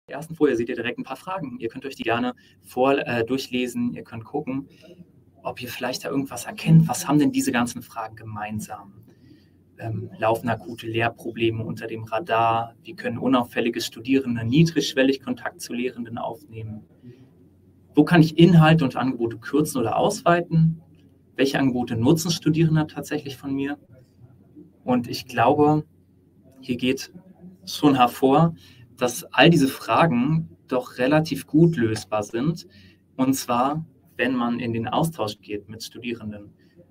ersten Folie seht ihr direkt ein paar Fragen. Ihr könnt euch die gerne durchlesen, ihr könnt gucken, ob ihr vielleicht da irgendwas erkennt. Was haben denn diese ganzen Fragen gemeinsam? Laufen akute Lehrprobleme unter dem Radar? Wie können unauffällige Studierende niedrigschwellig Kontakt zu Lehrenden aufnehmen? Wo kann ich Inhalte und Angebote kürzen oder ausweiten? Welche Angebote nutzen Studierende tatsächlich von mir? Und ich glaube, hier geht schon hervor, dass all diese Fragen doch relativ gut lösbar sind. Und zwar, wenn man in den Austausch geht mit Studierenden.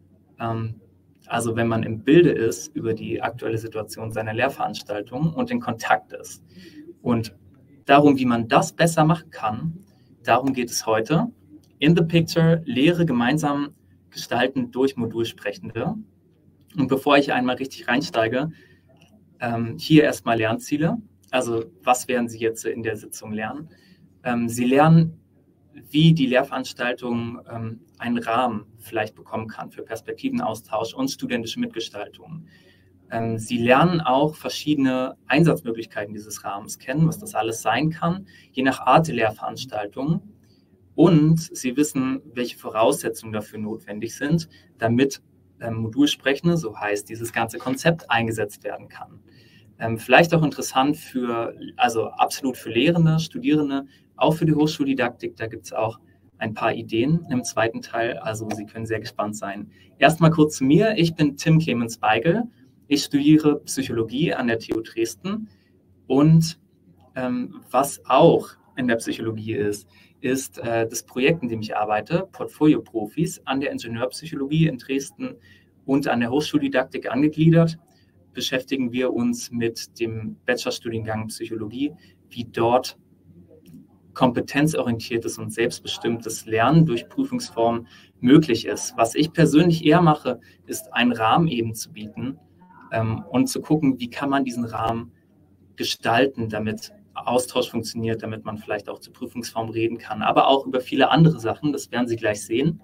Also wenn man im Bilde ist über die aktuelle Situation seiner Lehrveranstaltung und in Kontakt ist. Und darum, wie man das besser machen kann, darum geht es heute. In the Picture, Lehre gemeinsam gestalten durch Modulsprechende. Und bevor ich einmal richtig reinsteige, hier erstmal Lernziele. Also was werden Sie jetzt in der Sitzung lernen? Sie lernen, wie die Lehrveranstaltung einen Rahmen vielleicht bekommen kann für Perspektivenaustausch und studentische Mitgestaltung. Sie lernen auch verschiedene Einsatzmöglichkeiten dieses Rahmens kennen, was das alles sein kann, je nach Art der Lehrveranstaltung. Und Sie wissen, welche Voraussetzungen dafür notwendig sind, damit Modulsprechende, so heißt dieses ganze Konzept, eingesetzt werden kann. Vielleicht auch interessant also absolut für Lehrende, Studierende, auch für die Hochschuldidaktik, da gibt es auch ein paar Ideen im zweiten Teil, also Sie können sehr gespannt sein. Erstmal kurz zu mir, ich bin Tim Clemens Weigel, ich studiere Psychologie an der TU Dresden und was auch in der Psychologie ist das Projekt, in dem ich arbeite, Portfolio Profis an der Ingenieurpsychologie in Dresden und an der Hochschuldidaktik angegliedert, beschäftigen wir uns mit dem Bachelorstudiengang Psychologie, wie dort kompetenzorientiertes und selbstbestimmtes Lernen durch Prüfungsformen möglich ist. Was ich persönlich eher mache, ist einen Rahmen eben zu bieten und zu gucken, wie kann man diesen Rahmen gestalten, damit Austausch funktioniert, damit man vielleicht auch zur Prüfungsform reden kann, aber auch über viele andere Sachen, das werden Sie gleich sehen.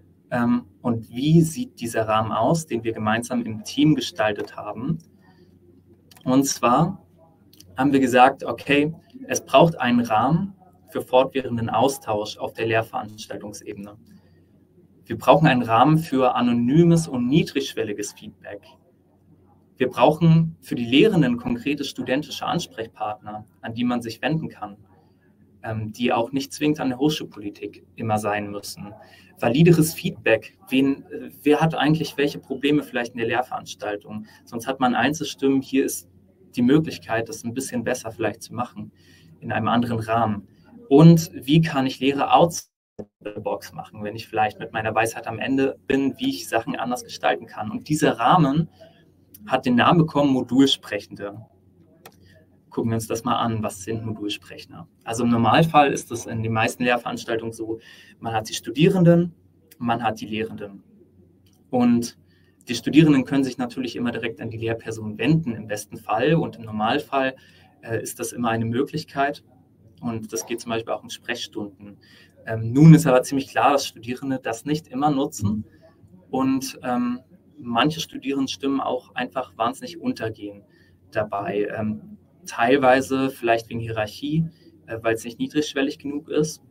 Und wie sieht dieser Rahmen aus, den wir gemeinsam im Team gestaltet haben? Und zwar haben wir gesagt, okay, es braucht einen Rahmen für fortwährenden Austausch auf der Lehrveranstaltungsebene. Wir brauchen einen Rahmen für anonymes und niedrigschwelliges Feedback. Wir brauchen für die Lehrenden konkrete studentische Ansprechpartner, an die man sich wenden kann, die auch nicht zwingend an der Hochschulpolitik immer sein müssen. Valideres Feedback, wer hat eigentlich welche Probleme vielleicht in der Lehrveranstaltung? Sonst hat man Einzelstimmen, hier ist die Möglichkeit, das ein bisschen besser vielleicht zu machen, in einem anderen Rahmen. Und wie kann ich Lehre outside the box machen, wenn ich vielleicht mit meiner Weisheit am Ende bin, wie ich Sachen anders gestalten kann. Und dieser Rahmen hat den Namen bekommen, Modulsprechende. Gucken wir uns das mal an, was sind Modulsprechende? Also im Normalfall ist es in den meisten Lehrveranstaltungen so, man hat die Studierenden, man hat die Lehrenden. Und die Studierenden können sich natürlich immer direkt an die Lehrperson wenden, im besten Fall. Und im Normalfall ist das immer eine Möglichkeit. Und das geht zum Beispiel auch in Sprechstunden. Nun ist aber ziemlich klar, dass Studierende das nicht immer nutzen. Und manche Studierendenstimmen auch einfach wahnsinnig untergehen dabei. Teilweise vielleicht wegen Hierarchie, weil es nicht niedrigschwellig genug ist.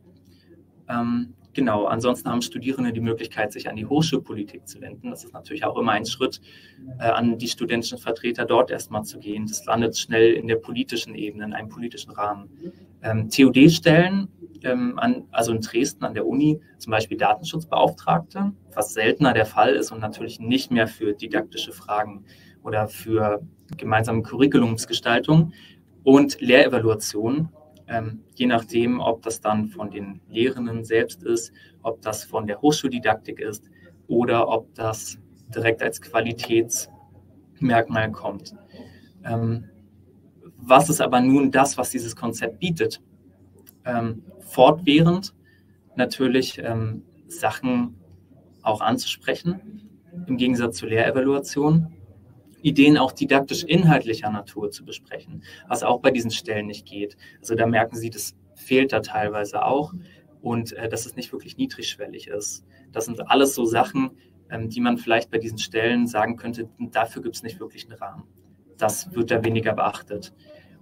Genau, ansonsten haben Studierende die Möglichkeit, sich an die Hochschulpolitik zu wenden. Das ist natürlich auch immer ein Schritt, an die studentischen Vertreter dort erstmal zu gehen. Das landet schnell in der politischen Ebene, in einem politischen Rahmen. TUD-Stellen, also in Dresden an der Uni, zum Beispiel Datenschutzbeauftragte, was seltener der Fall ist und natürlich nicht mehr für didaktische Fragen oder für gemeinsame Curriculumsgestaltung und Lehrevaluation, je nachdem, ob das dann von den Lehrenden selbst ist, ob das von der Hochschuldidaktik ist oder ob das direkt als Qualitätsmerkmal kommt. Was ist aber nun das, was dieses Konzept bietet? Fortwährend natürlich Sachen auch anzusprechen, im Gegensatz zur Lehrevaluation. Ideen auch didaktisch-inhaltlicher Natur zu besprechen, was auch bei diesen Stellen nicht geht. Also da merken Sie, das fehlt da teilweise auch und dass es nicht wirklich niedrigschwellig ist. Das sind alles so Sachen, die man vielleicht bei diesen Stellen sagen könnte, dafür gibt es nicht wirklich einen Rahmen. Das wird da weniger beachtet.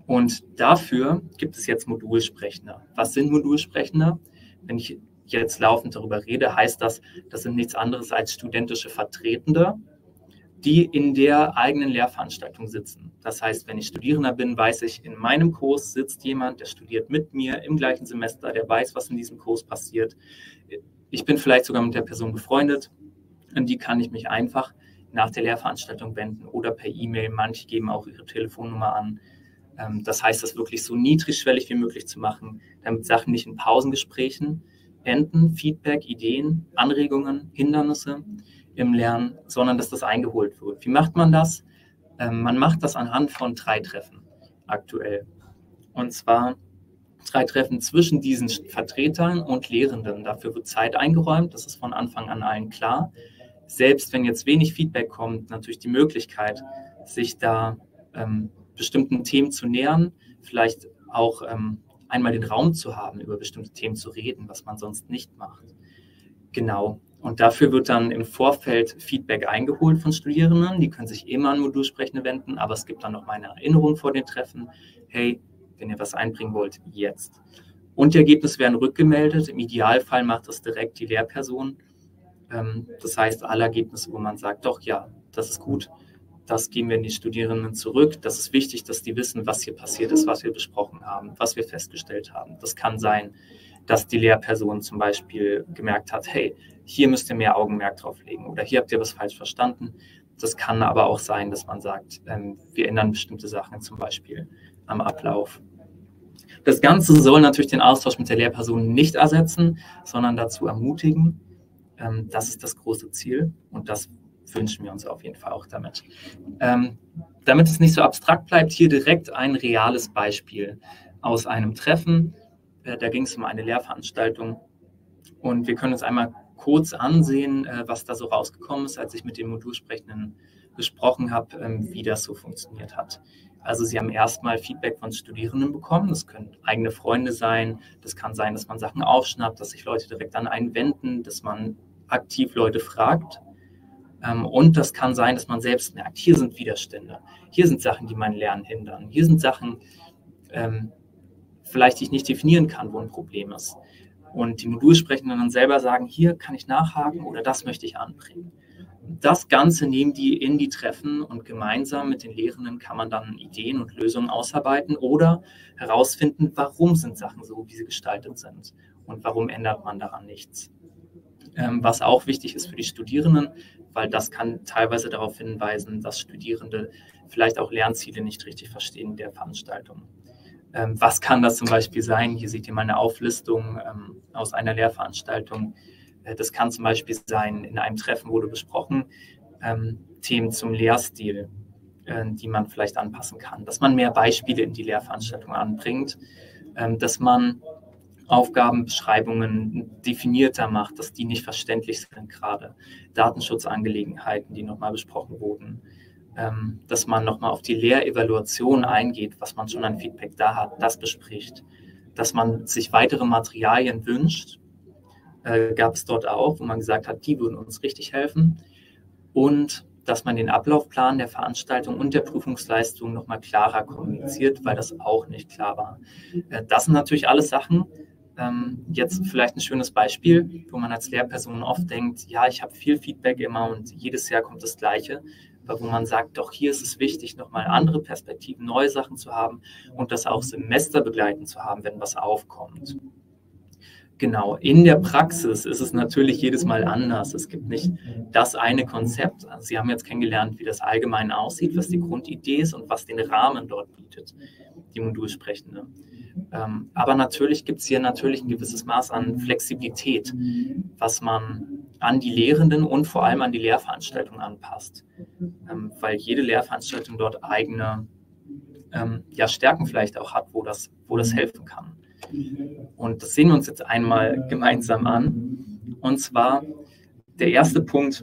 Und dafür gibt es jetzt Modulsprechende. Was sind Modulsprechende? Wenn ich jetzt laufend darüber rede, heißt das, das sind nichts anderes als studentische Vertretende, die in der eigenen Lehrveranstaltung sitzen. Das heißt, wenn ich Studierender bin, weiß ich, in meinem Kurs sitzt jemand, der studiert mit mir im gleichen Semester, der weiß, was in diesem Kurs passiert. Ich bin vielleicht sogar mit der Person befreundet, an die kann ich mich einfach nach der Lehrveranstaltung wenden oder per E-Mail. Manche geben auch ihre Telefonnummer an. Das heißt, das wirklich so niedrigschwellig wie möglich zu machen, damit Sachen nicht in Pausengesprächen enden, Feedback, Ideen, Anregungen, Hindernisse im Lernen, sondern dass das eingeholt wird. Wie macht man das? Man macht das anhand von 3 Treffen aktuell. Und zwar 3 Treffen zwischen diesen Vertretern und Lehrenden. Dafür wird Zeit eingeräumt, das ist von Anfang an allen klar. Selbst wenn jetzt wenig Feedback kommt, natürlich die Möglichkeit, sich da bestimmten Themen zu nähern, vielleicht auch einmal den Raum zu haben, über bestimmte Themen zu reden, was man sonst nicht macht. Genau. Und dafür wird dann im Vorfeld Feedback eingeholt von Studierenden. Die können sich immer an Modulsprechende wenden, aber es gibt dann noch mal eine Erinnerung vor den Treffen. Hey, wenn ihr was einbringen wollt, jetzt. Und die Ergebnisse werden rückgemeldet. Im Idealfall macht das direkt die Lehrperson. Das heißt, alle Ergebnisse, wo man sagt, doch, ja, das ist gut, das geben wir an die Studierenden zurück. Das ist wichtig, dass die wissen, was hier passiert ist, was wir besprochen haben, was wir festgestellt haben. Das kann sein, dass die Lehrperson zum Beispiel gemerkt hat, hey, hier müsst ihr mehr Augenmerk drauf legen oder hier habt ihr was falsch verstanden. Das kann aber auch sein, dass man sagt, wir ändern bestimmte Sachen, zum Beispiel am Ablauf. Das Ganze soll natürlich den Austausch mit der Lehrperson nicht ersetzen, sondern dazu ermutigen. Das ist das große Ziel und das wünschen wir uns auf jeden Fall auch damit. Damit es nicht so abstrakt bleibt, hier direkt ein reales Beispiel aus einem Treffen. Da ging es um eine Lehrveranstaltung und wir können uns einmal kurz ansehen, was da so rausgekommen ist, als ich mit den Modulsprechenden gesprochen habe, wie das so funktioniert hat. Also sie haben erstmal Feedback von Studierenden bekommen. Das können eigene Freunde sein. Das kann sein, dass man Sachen aufschnappt, dass sich Leute direkt an einen wenden, dass man aktiv Leute fragt. Und das kann sein, dass man selbst merkt, hier sind Widerstände. Hier sind Sachen, die mein Lernen hindern. Hier sind Sachen, vielleicht die ich nicht definieren kann, wo ein Problem ist. Und die Modulsprechenden dann selber sagen, hier kann ich nachhaken oder das möchte ich anbringen. Das Ganze nehmen die in die Treffen und gemeinsam mit den Lehrenden kann man dann Ideen und Lösungen ausarbeiten oder herausfinden, warum sind Sachen so, wie sie gestaltet sind und warum ändert man daran nichts. Was auch wichtig ist für die Studierenden, weil das kann teilweise darauf hinweisen, dass Studierende vielleicht auch Lernziele nicht richtig verstehen der Veranstaltung. Was kann das zum Beispiel sein? Hier seht ihr mal eine Auflistung aus einer Lehrveranstaltung. Das kann zum Beispiel sein, in einem Treffen wurde besprochen, Themen zum Lehrstil, die man vielleicht anpassen kann, dass man mehr Beispiele in die Lehrveranstaltung anbringt, dass man Aufgabenbeschreibungen definierter macht, dass die nicht verständlich sind, gerade Datenschutzangelegenheiten, die nochmal besprochen wurden, dass man nochmal auf die Lehrevaluation eingeht, was man schon an Feedback da hat, das bespricht, dass man sich weitere Materialien wünscht, gab es dort auch, wo man gesagt hat, die würden uns richtig helfen und dass man den Ablaufplan der Veranstaltung und der Prüfungsleistung nochmal klarer kommuniziert, weil das auch nicht klar war. Das sind natürlich alles Sachen, jetzt vielleicht ein schönes Beispiel, wo man als Lehrperson oft denkt, ja, ich habe viel Feedback immer und jedes Jahr kommt das Gleiche, aber wo man sagt, doch hier ist es wichtig, nochmal andere Perspektiven, neue Sachen zu haben und das auch semesterbegleitend zu haben, wenn was aufkommt. Genau, in der Praxis ist es natürlich jedes Mal anders. Es gibt nicht das eine Konzept. Also Sie haben jetzt kennengelernt, wie das allgemein aussieht, was die Grundidee ist und was den Rahmen dort bietet, die Modulsprechende. Aber natürlich gibt es hier natürlich ein gewisses Maß an Flexibilität, was man an die Lehrenden und vor allem an die Lehrveranstaltung anpasst, weil jede Lehrveranstaltung dort eigene Stärken vielleicht auch hat, wo das helfen kann. Und das sehen wir uns jetzt einmal gemeinsam an. Und zwar der erste Punkt,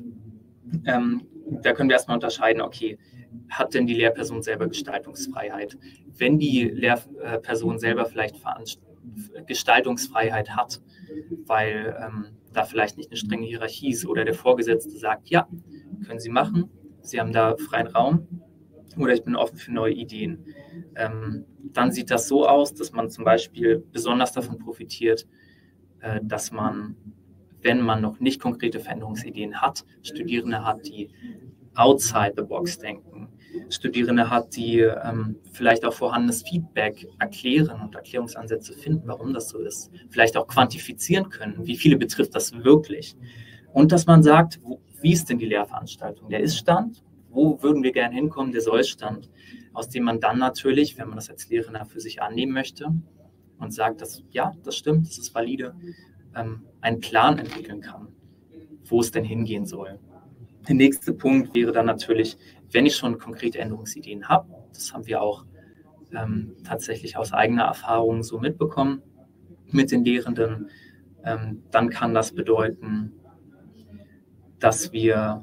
da können wir erstmal unterscheiden, okay, hat denn die Lehrperson selber Gestaltungsfreiheit? Wenn die Lehrperson selber vielleicht Gestaltungsfreiheit hat, weil da vielleicht nicht eine strenge Hierarchie ist oder der Vorgesetzte sagt, ja, können Sie machen, Sie haben da freien Raum oder ich bin offen für neue Ideen. dann sieht das so aus, dass man zum Beispiel besonders davon profitiert, dass man, wenn man noch nicht konkrete Veränderungsideen hat, Studierende hat, die outside the box denken, Studierende hat, die vielleicht auch vorhandenes Feedback erklären und Erklärungsansätze finden, warum das so ist, vielleicht auch quantifizieren können, wie viele betrifft das wirklich. Und dass man sagt, wie ist denn die Lehrveranstaltung? Der Ist-Stand, wo würden wir gerne hinkommen, der Soll-Stand, aus dem man dann natürlich, wenn man das als Lehrender für sich annehmen möchte und sagt, dass ja, das stimmt, das ist valide, einen Plan entwickeln kann, wo es denn hingehen soll. Der nächste Punkt wäre dann natürlich, wenn ich schon konkrete Änderungsideen habe, das haben wir auch tatsächlich aus eigener Erfahrung so mitbekommen mit den Lehrenden, dann kann das bedeuten, dass wir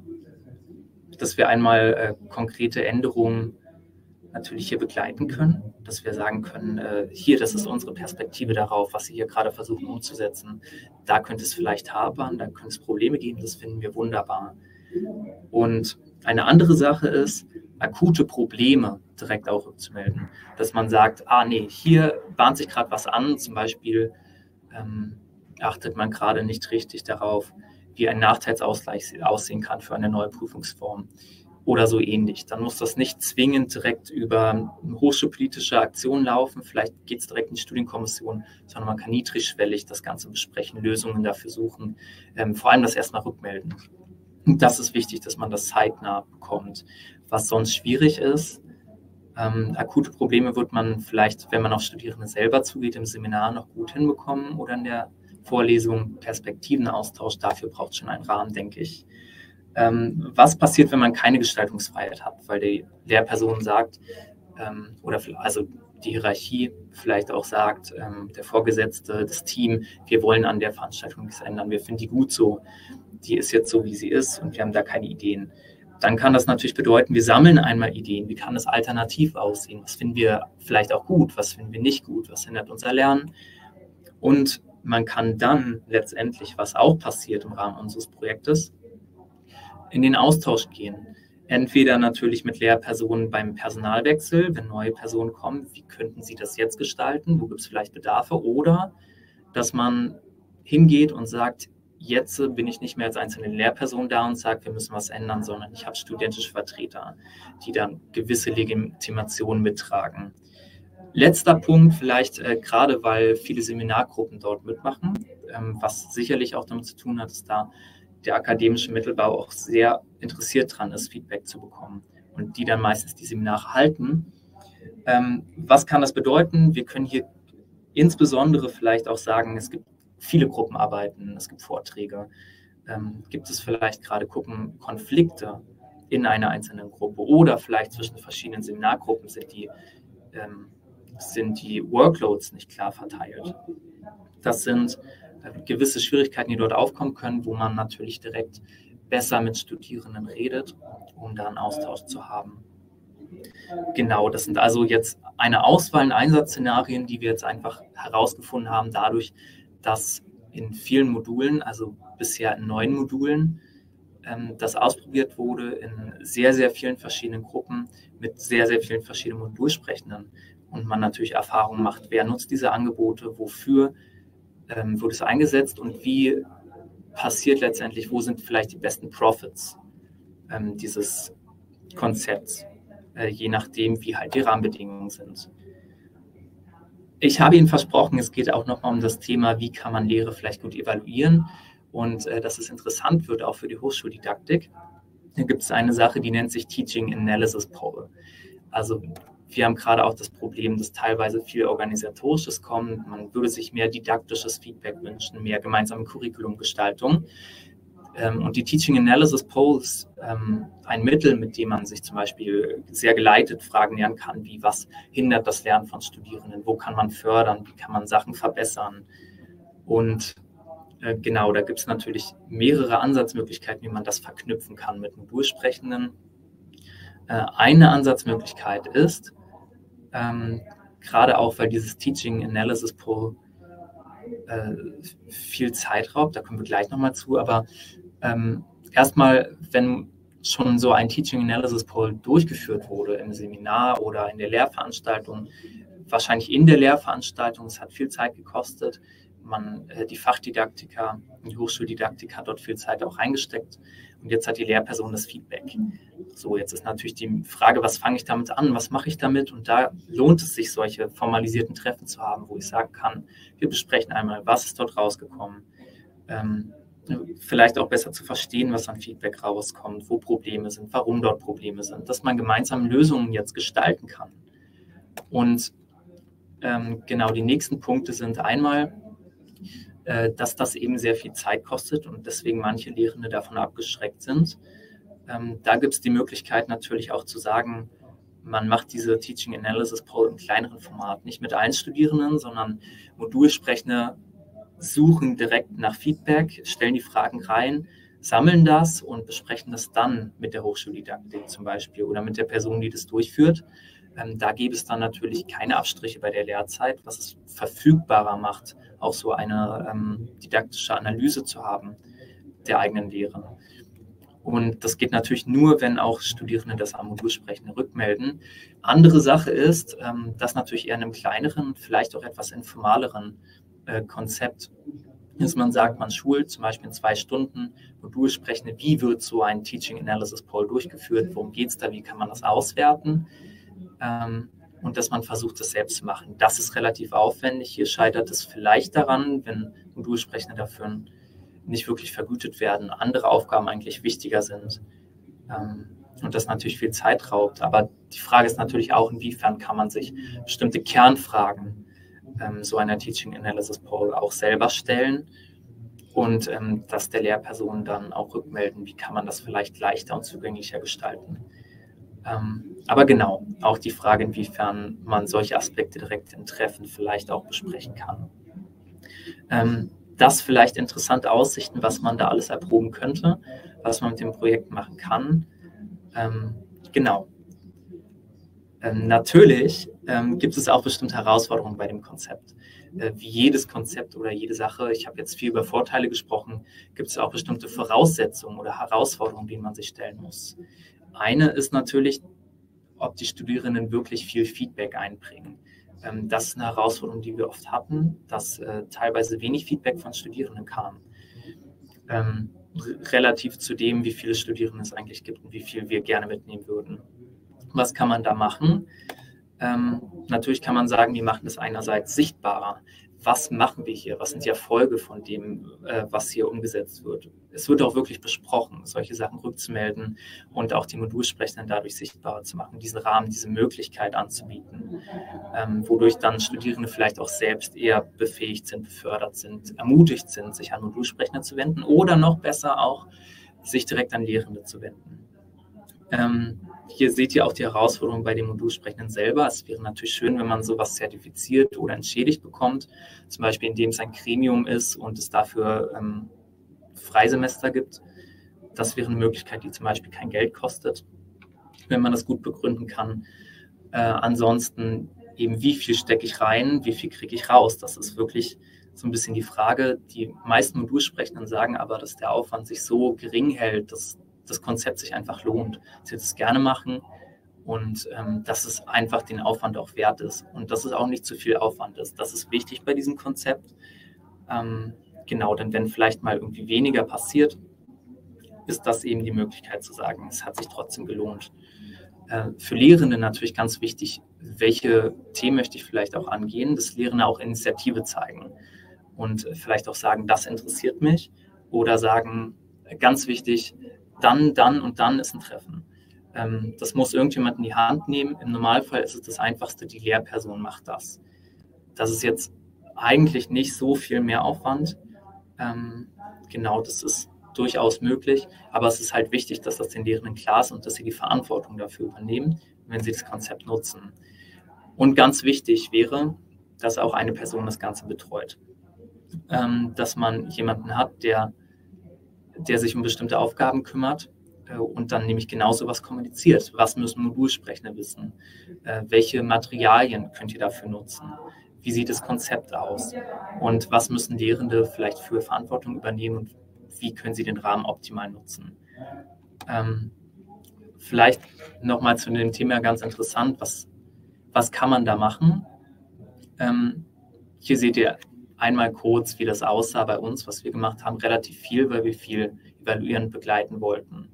einmal konkrete Änderungen natürlich hier begleiten können, dass wir sagen können, hier, das ist unsere Perspektive darauf, was Sie hier gerade versuchen umzusetzen. Da könnte es vielleicht hapern, da könnte es Probleme geben, das finden wir wunderbar. Und eine andere Sache ist, akute Probleme direkt auch rückzumelden. Dass man sagt, nee, hier bahnt sich gerade was an, zum Beispiel achtet man gerade nicht richtig darauf, wie ein Nachteilsausgleich aussehen kann für eine neue Prüfungsform oder so ähnlich. Dann muss das nicht zwingend direkt über hochschulpolitische Aktionen laufen, vielleicht geht es direkt in die Studienkommission, sondern man kann niedrigschwellig das Ganze besprechen, Lösungen dafür suchen, vor allem das erstmal rückmelden. Und das ist wichtig, dass man das zeitnah bekommt. Was sonst schwierig ist, akute Probleme wird man vielleicht, wenn man auf Studierende selber zugeht, im Seminar noch gut hinbekommen oder in der Vorlesung Perspektivenaustausch. Dafür braucht es schon einen Rahmen, denke ich. Was passiert, wenn man keine Gestaltungsfreiheit hat, weil die Lehrperson sagt, also die Hierarchie vielleicht auch sagt, der Vorgesetzte, das Team, wir wollen an der Veranstaltung nichts ändern, wir finden die gut so, die ist jetzt so, wie sie ist und wir haben da keine Ideen. Dann kann das natürlich bedeuten, wir sammeln einmal Ideen, wie kann das alternativ aussehen, was finden wir vielleicht auch gut, was finden wir nicht gut, was hindert unser Lernen. Und man kann dann letztendlich, was auch passiert im Rahmen unseres Projektes, in den Austausch gehen. Entweder natürlich mit Lehrpersonen beim Personalwechsel, wenn neue Personen kommen, wie könnten sie das jetzt gestalten, wo gibt es vielleicht Bedarfe, oder dass man hingeht und sagt, jetzt bin ich nicht mehr als einzelne Lehrperson da und sage, wir müssen was ändern, sondern ich habe studentische Vertreter, die dann gewisse Legitimationen mittragen. Letzter Punkt, vielleicht gerade, weil viele Seminargruppen dort mitmachen, was sicherlich auch damit zu tun hat, dass da der akademische Mittelbau auch sehr interessiert dran ist, Feedback zu bekommen und die dann meistens die Seminare halten. Was kann das bedeuten? Wir können hier insbesondere vielleicht auch sagen, es gibt viele Gruppenarbeiten, es gibt Vorträge. Gibt es vielleicht gerade Konflikte in einer einzelnen Gruppe oder vielleicht zwischen verschiedenen Seminargruppen sind die Workloads nicht klar verteilt. Das sind gewisse Schwierigkeiten, die dort aufkommen können, wo man natürlich direkt besser mit Studierenden redet, um da einen Austausch zu haben. Genau, das sind also jetzt eine Auswahl an Einsatzszenarien, die wir jetzt einfach herausgefunden haben, dadurch, dass in vielen Modulen, also bisher in 9 Modulen, das ausprobiert wurde in sehr, sehr vielen verschiedenen Gruppen mit sehr, sehr vielen verschiedenen Modulsprechenden und man natürlich Erfahrungen macht, wer nutzt diese Angebote, wofür wird es eingesetzt und wie passiert letztendlich, wo sind vielleicht die besten Profits dieses Konzepts, je nachdem, wie halt die Rahmenbedingungen sind. Ich habe Ihnen versprochen, es geht auch nochmal um das Thema, wie kann man Lehre vielleicht gut evaluieren und dass es interessant wird, auch für die Hochschuldidaktik. Da gibt es eine Sache, die nennt sich Teaching Analysis Poll. Also wir haben gerade auch das Problem, dass teilweise viel Organisatorisches kommt. Man würde sich mehr didaktisches Feedback wünschen, mehr gemeinsame Curriculumgestaltung. Und die Teaching Analysis Poll ist ein Mittel, mit dem man sich zum Beispiel sehr geleitet Fragen lernen kann, wie was hindert das Lernen von Studierenden, wo kann man fördern, wie kann man Sachen verbessern. Und genau, da gibt es natürlich mehrere Ansatzmöglichkeiten, wie man das verknüpfen kann mit Modulsprechenden. Eine Ansatzmöglichkeit ist, gerade auch, weil dieses Teaching Analysis Poll viel Zeit raubt, da kommen wir gleich nochmal zu, aber erstmal, wenn schon so ein Teaching Analysis Poll durchgeführt wurde im Seminar oder in der Lehrveranstaltung, wahrscheinlich in der Lehrveranstaltung, es hat viel Zeit gekostet. Die Fachdidaktiker, die Hochschuldidaktik hat dort viel Zeit auch reingesteckt und jetzt hat die Lehrperson das Feedback. So, jetzt ist natürlich die Frage, was fange ich damit an, was mache ich damit? Und da lohnt es sich, solche formalisierten Treffen zu haben, wo ich sagen kann, wir besprechen einmal, was ist dort rausgekommen, vielleicht auch besser zu verstehen, was an Feedback rauskommt, wo Probleme sind, warum dort Probleme sind, dass man gemeinsam Lösungen jetzt gestalten kann. Und genau, die nächsten Punkte sind einmal, dass das eben sehr viel Zeit kostet und deswegen manche Lehrende davon abgeschreckt sind. Da gibt es die Möglichkeit natürlich auch zu sagen, man macht diese Teaching Analysis Poll im kleineren Format, nicht mit allen Studierenden, sondern Modulsprechende suchen direkt nach Feedback, stellen die Fragen rein, sammeln das und besprechen das dann mit der Hochschuldidaktik zum Beispiel oder mit der Person, die das durchführt. Da gäbe es dann natürlich keine Abstriche bei der Lehrzeit, was es verfügbarer macht, auch so eine didaktische Analyse zu haben der eigenen Lehre. Und das geht natürlich nur, wenn auch Studierende das am Modulsprechende rückmelden. Andere Sache ist, dass natürlich eher in einem kleineren, vielleicht auch etwas informaleren Konzept, dass man sagt, man schult zum Beispiel in 2 Stunden Modulsprechende, wie wird so ein Teaching Analysis Poll durchgeführt, worum geht es da, wie kann man das auswerten und dass man versucht, das selbst zu machen. Das ist relativ aufwendig. Hier scheitert es vielleicht daran, wenn Modulsprechende dafür nicht wirklich vergütet werden, andere Aufgaben eigentlich wichtiger sind und das natürlich viel Zeit raubt. Aber die Frage ist natürlich auch, inwiefern kann man sich bestimmte Kernfragen so einer Teaching Analysis Poll auch selber stellen und das der Lehrperson dann auch rückmelden, wie kann man das vielleicht leichter und zugänglicher gestalten. Aber genau, auch die Frage, inwiefern man solche Aspekte direkt im Treffen vielleicht auch besprechen kann. Das vielleicht interessante Aussichten, was man da alles erproben könnte, was man mit dem Projekt machen kann. Genau. Natürlich gibt es auch bestimmte Herausforderungen bei dem Konzept. Wie jedes Konzept oder jede Sache, ich habe jetzt viel über Vorteile gesprochen, gibt es auch bestimmte Voraussetzungen oder Herausforderungen, denen man sich stellen muss. Eine ist natürlich, ob die Studierenden wirklich viel Feedback einbringen. Das ist eine Herausforderung, die wir oft hatten, dass teilweise wenig Feedback von Studierenden kam. Relativ zu dem, wie viele Studierende es eigentlich gibt und wie viel wir gerne mitnehmen würden. Was kann man da machen? Natürlich kann man sagen, wir machen das einerseits sichtbarer. Was machen wir hier? Was sind die Erfolge von dem, was hier umgesetzt wird? Es wird auch wirklich besprochen, solche Sachen rückzumelden und auch die Modulsprechenden dadurch sichtbarer zu machen, diesen Rahmen, diese Möglichkeit anzubieten, wodurch dann Studierende vielleicht auch selbst eher befähigt sind, befördert sind, ermutigt sind, sich an Modulsprechende zu wenden oder noch besser auch, sich direkt an Lehrende zu wenden. Hier seht ihr auch die Herausforderung bei den Modulsprechenden selber. Es wäre natürlich schön, wenn man sowas zertifiziert oder entschädigt bekommt, zum Beispiel indem es ein Gremium ist und es dafür Freisemester gibt. Das wäre eine Möglichkeit, die zum Beispiel kein Geld kostet, wenn man das gut begründen kann. Ansonsten eben, wie viel stecke ich rein, wie viel kriege ich raus? Das ist wirklich so ein bisschen die Frage. Die meisten Modulsprechenden sagen aber, dass der Aufwand sich so gering hält, dass das Konzept sich einfach lohnt. Sie es gerne machen und dass es einfach den Aufwand auch wert ist und dass es auch nicht zu viel Aufwand ist. Das ist wichtig bei diesem Konzept. Genau, denn wenn vielleicht mal irgendwie weniger passiert, ist das eben die Möglichkeit zu sagen, es hat sich trotzdem gelohnt. Für Lehrende natürlich ganz wichtig, welche Themen möchte ich vielleicht auch angehen, dass Lehrende auch Initiative zeigen und vielleicht auch sagen, das interessiert mich oder sagen, ganz wichtig, dann und dann ist ein Treffen. Das muss irgendjemand in die Hand nehmen. Im Normalfall ist es das Einfachste, die Lehrperson macht das. Das ist jetzt eigentlich nicht so viel mehr Aufwand. Genau, das ist durchaus möglich, aber es ist halt wichtig, dass das den Lehrenden klar ist und dass sie die Verantwortung dafür übernehmen, wenn sie das Konzept nutzen. Und ganz wichtig wäre, dass auch eine Person das Ganze betreut. Dass man jemanden hat, der sich um bestimmte Aufgaben kümmert und dann nämlich genau sowas kommuniziert. Was müssen Modulsprechende wissen? Welche Materialien könnt ihr dafür nutzen? Wie sieht das Konzept aus? Und was müssen Lehrende vielleicht für Verantwortung übernehmen und wie können sie den Rahmen optimal nutzen? Vielleicht nochmal zu dem Thema ganz interessant, was kann man da machen? Hier seht ihr einmal kurz, wie das aussah bei uns, was wir gemacht haben. Relativ viel, weil wir viel evaluierend begleiten wollten.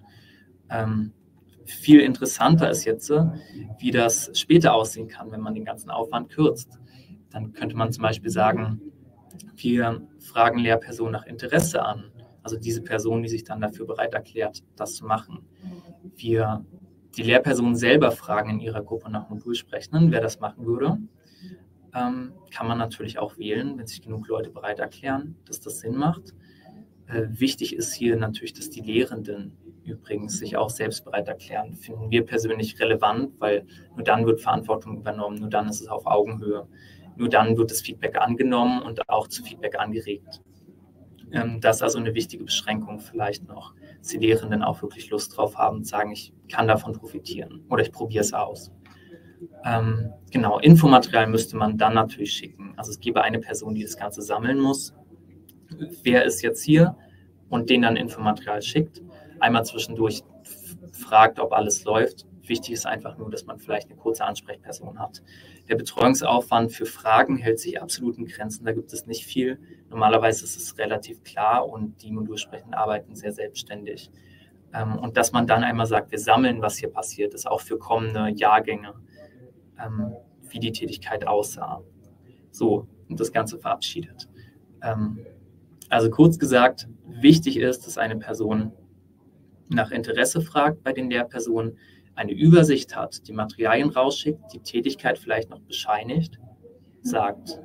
Viel interessanter ist jetzt, wie das später aussehen kann, wenn man den ganzen Aufwand kürzt. Dann könnte man zum Beispiel sagen, wir fragen Lehrpersonen nach Interesse an, also diese Person, die sich dann dafür bereit erklärt, das zu machen. Wir die Lehrpersonen selber fragen in ihrer Gruppe nach Modulsprechenden, wer das machen würde. Kann man natürlich auch wählen, wenn sich genug Leute bereit erklären, dass das Sinn macht. Wichtig ist hier natürlich, dass die Lehrenden übrigens sich auch selbst bereit erklären. Finden wir persönlich relevant, weil nur dann wird Verantwortung übernommen, nur dann ist es auf Augenhöhe. Nur dann wird das Feedback angenommen und auch zu Feedback angeregt. Das ist also eine wichtige Beschränkung vielleicht noch, dass die Lehrenden auch wirklich Lust drauf haben und sagen, ich kann davon profitieren oder ich probiere es aus. Genau, Infomaterial müsste man dann natürlich schicken. Also es gäbe eine Person, die das Ganze sammeln muss. Wer ist jetzt hier und denen dann Infomaterial schickt. Einmal zwischendurch fragt, ob alles läuft. Wichtig ist einfach nur, dass man vielleicht eine kurze Ansprechperson hat. Der Betreuungsaufwand für Fragen hält sich absolut in Grenzen. Da gibt es nicht viel. Normalerweise ist es relativ klar und die Modulsprechenden arbeiten sehr selbstständig. Und dass man dann einmal sagt, wir sammeln, was hier passiert ist, auch für kommende Jahrgänge, wie die Tätigkeit aussah. So, und das Ganze verabschiedet. Also kurz gesagt, wichtig ist, dass eine Person nach Interesse fragt bei den Lehrpersonen, eine Übersicht hat, die Materialien rausschickt, die Tätigkeit vielleicht noch bescheinigt, sagt,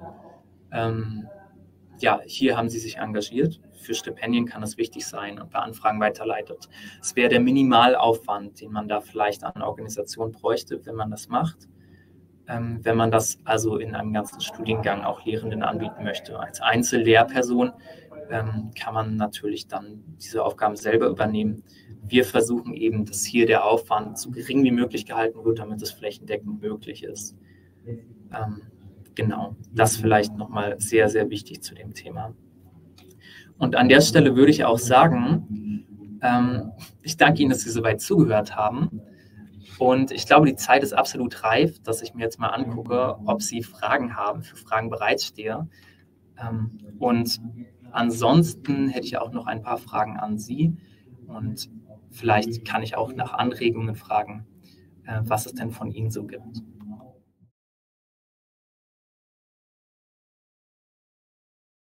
ja, hier haben Sie sich engagiert, für Stipendien kann das wichtig sein und bei Anfragen weiterleitet. Es wäre der Minimalaufwand, den man da vielleicht an Organisation bräuchte, wenn man das macht. Wenn man das also in einem ganzen Studiengang auch Lehrenden anbieten möchte. Als Einzellehrperson kann man natürlich dann diese Aufgaben selber übernehmen. Wir versuchen eben, dass hier der Aufwand so gering wie möglich gehalten wird, damit es flächendeckend möglich ist. Genau, das vielleicht nochmal sehr, sehr wichtig zu dem Thema. Und an der Stelle würde ich auch sagen, ich danke Ihnen, dass Sie soweit zugehört haben. Und ich glaube, die Zeit ist absolut reif, dass ich mir jetzt mal angucke, ob Sie Fragen haben, für Fragen bereitstehe. Und ansonsten hätte ich auch noch ein paar Fragen an Sie. Und vielleicht kann ich auch nach Anregungen fragen, was es denn von Ihnen so gibt.